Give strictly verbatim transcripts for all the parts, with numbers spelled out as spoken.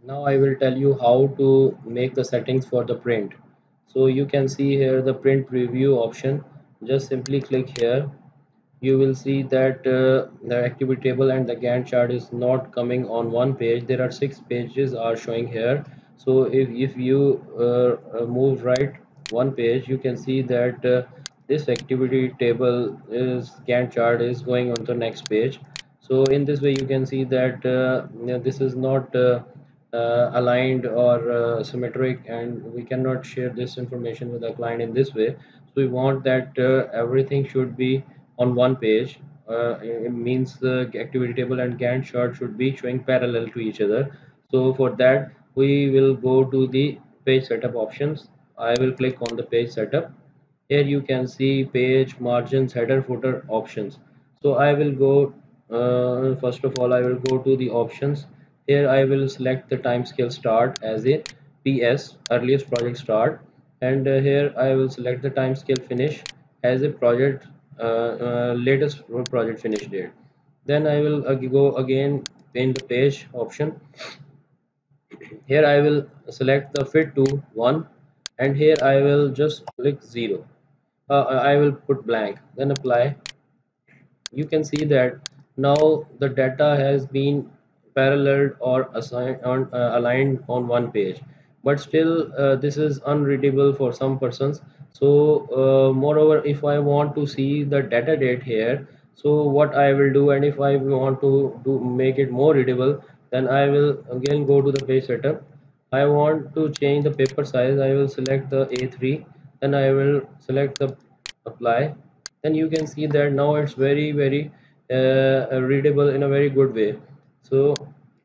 Now I will tell you how to make the settings for the print. So you can see here the print preview option. Just simply click here. You will see that uh, the activity table and the Gantt chart is not coming on one page. There are six pages are showing here. So if, if you uh, uh, move right one page, you can see that uh, this activity table is Gantt chart is going on the next page. So in this way you can see that uh, you know, this is not uh, uh, aligned or uh, symmetric, and we cannot share this information with the client in this way. So we want that uh, everything should be on one page. Uh, it means the activity table and Gantt chart should be showing parallel to each other. So for that we will go to the page setup options. I will click on the page setup. Here you can see page margins, header, footer options. So I will go uh, first of all I will go to the options. Here I will select the time scale start as a P S, earliest project start, and uh, here I will select the time scale finish as a project uh, uh, latest project finish date. Then I will uh, go again in the page option. Here I will select the fit to one, and here I will just click zero. uh, I will put blank, then apply. You can see that now the data has been paralleled or assigned on, uh, aligned on one page, but still uh, this is unreadable for some persons. So uh, moreover, if I want to see the data date here, so what I will do, and if I want to do make it more readable, then I will again go to the page setup. I want to change the paper size. I will select the A three, then I will select the apply. Then you can see that now it's very very uh, readable in a very good way. So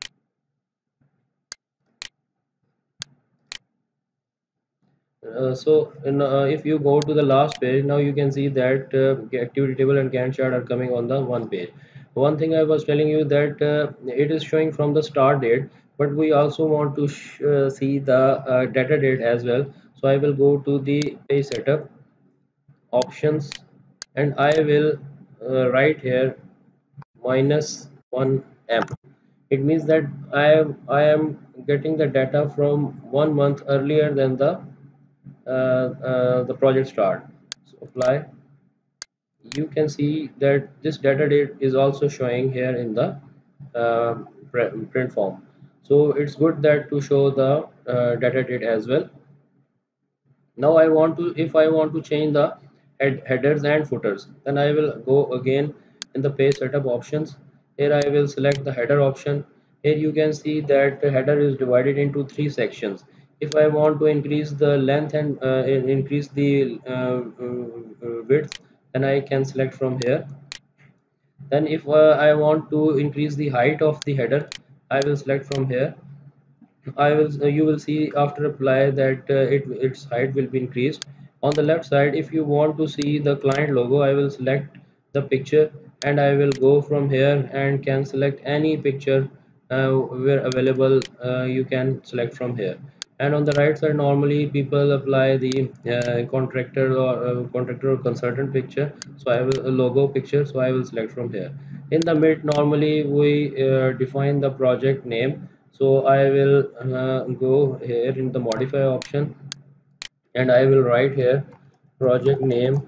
uh, so in, uh, if you go to the last page, now you can see that uh, activity table and Gantt chart are coming on the one page. One thing I was telling you that uh, it is showing from the start date, but we also want to sh uh, see the uh, data date as well. So I will go to the page setup options, and I will uh, write here minus one m. It means that I am I am getting the data from one month earlier than the uh, uh, the project start. So apply. You can see that this data date is also showing here in the uh, print form. So it's good that to show the uh, data date as well. Now I want to, if I want to change the head, headers and footers, then I will go again in the page setup options. Here I will select the header option. Here you can see that the header is divided into three sections. If I want to increase the length and uh, increase the uh, uh, width, then I can select from here. Then if uh, I want to increase the height of the header, I will select from here. I will uh, you will see after apply that uh, it its height will be increased. On the left side, if you want to see the client logo, I will select the picture, and I will go from here and can select any picture uh, where available. Uh, you can select from here. And on the right side, normally people apply the uh, contractor or uh, contractor or consultant picture. So I will a logo picture. So I will select from here. In the mid, normally we uh, define the project name. So I will uh, go here in the modify option, and I will write here project name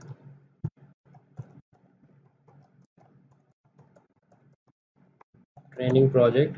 training project.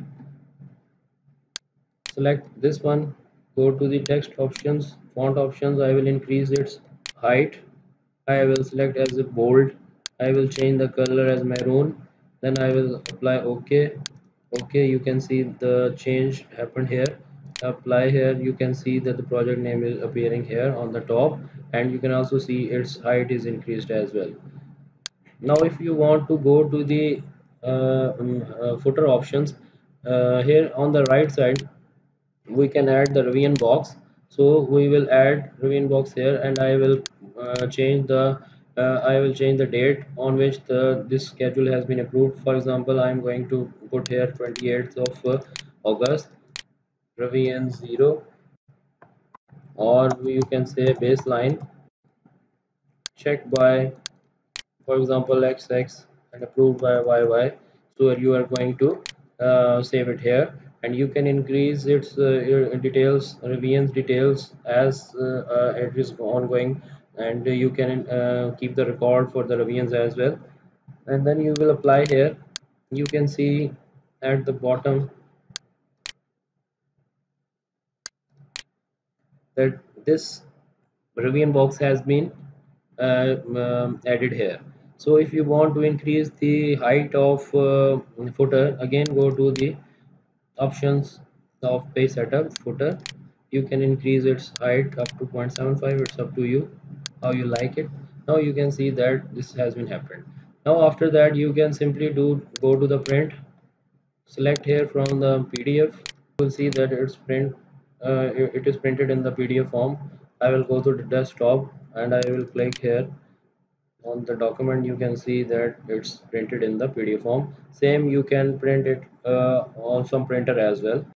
Select this one, go to the text options, font options. I will increase its height. I will select as a bold. I will change the color as maroon. Then I will apply OK. OK, you can see the change happened here. Apply. Here you can see that the project name is appearing here on the top, and you can also see its height is increased as well. Now if you want to go to the uh, um, uh, footer options, uh, here on the right side we can add the revision box. So we will add revision box here, and I will uh, change the uh, I will change the date on which the this schedule has been approved. For example, I am going to put here twenty-eighth of uh, August, revision zero, or you can say baseline checked by, for example, X X, and approved by Y Y. So you are going to uh, save it here. and you can increase its uh, your details, revisions details as uh, uh, it is ongoing, and you can uh, keep the record for the revisions as well. And then you will apply here. You can see at the bottom that this revision box has been uh, um, added here. So if you want to increase the height of uh, footer, again go to the options of page setup footer. You can increase its height up to zero point seven five. It's up to you how you like it. Now you can see that this has been happened. Now after that you can simply do go to the print, select here from the P D F. You will see that it's print uh, it is printed in the P D F form. I will go to the desktop and I will click here on the document. You can see that it's printed in the P D F form. Same you can print it uh, on some printer as well.